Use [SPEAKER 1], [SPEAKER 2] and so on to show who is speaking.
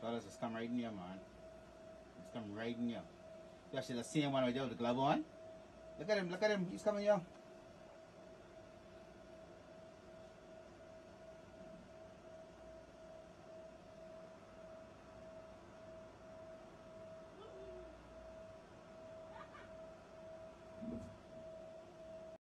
[SPEAKER 1] Because it's come right in here, man. It's come right in here. You see the same one with the glove on? Look at him, he's coming here.